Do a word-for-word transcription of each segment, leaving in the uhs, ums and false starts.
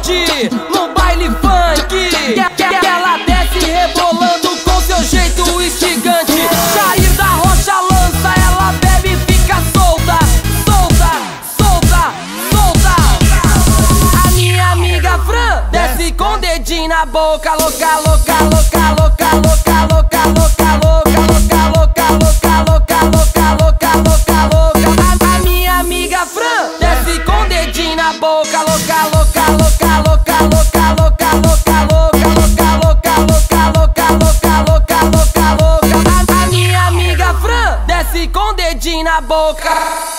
pagode, no baile funk, que, que ela desce rebolando com seu jeito instigante. Sair da rocha lança, ela bebe e fica solta, solta, solta, solta. A minha amiga Fran desce com dedinho na boca, louca, louca, louca, louca, louca, louca, louca, louca, louca, louca, louca, louca, louca, louca, louca, louca. A minha amiga Fran desce com dedinho na boca, louca, louca, louca, louca, louca, louca, louca, louca, louca, louca, louca, louca, louca, louca, louca. A minha amiga Fran desce com dedinho na boca.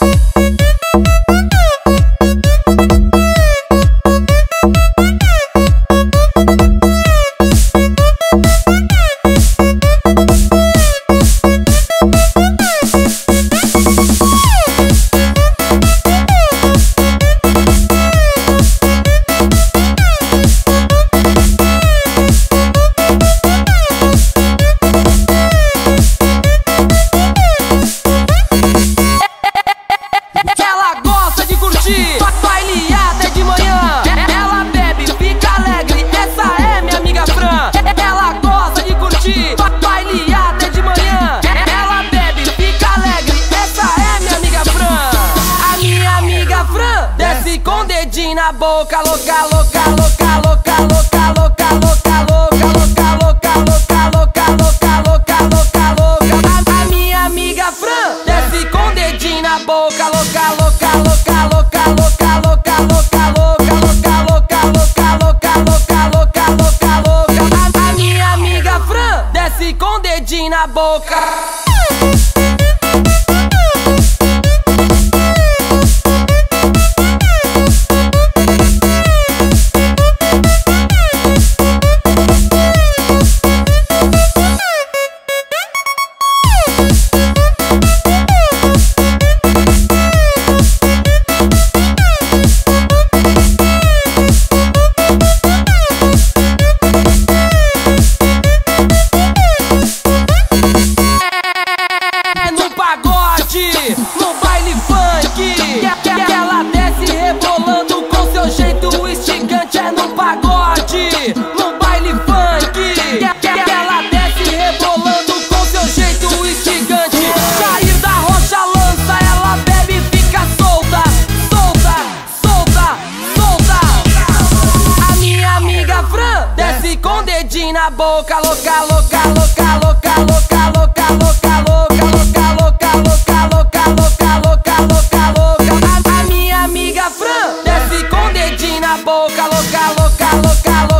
Baileada de manhã, ela bebe, fica alegre, essa é minha amiga Fran. Ela gosta de curtir, baileada de manhã, ela bebe, fica alegre, essa é minha amiga Fran. A minha amiga Fran desce com dedinho na boca, louca, louca, louca, louca, louca, louca, louca, louca, louca, louca, louca, louca, louca, louca, louca. A minha amiga Fran desce com dedinho na boca, louca, louca, louca, louca, louca. Com dedinho na boca. No baile funk, que, que ela desce rebolando com seu jeito instigante. É no pagode, no baile funk, que, que ela desce rebolando com seu jeito instigante. Sair da rocha lança, ela bebe e fica solta, solta, solta, solta. A minha amiga Fran desce com dedinho na boca, louca, louca, louca, louca, louca, louca, louca, louca, louca, louca, louca, louca, louca, louca. A minha amiga Fran desce com dedinho na boca, louca, louca, louca, louca.